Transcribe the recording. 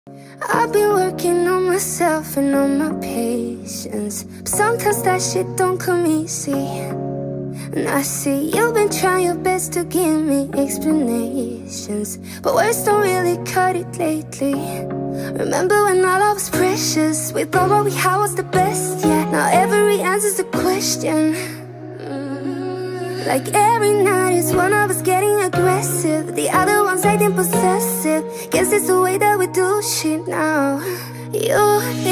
I've been working on myself and on my patience, but sometimes that shit don't come easy. And I see you've been trying your best to give me explanations, but words don't really cut it lately. Remember when all I was precious, we thought what we had was the best, yeah. Now every answer's a question. Like every night it's one of us getting aggressive, the other one's acting possessive. Guess it's the way that we do shit now. You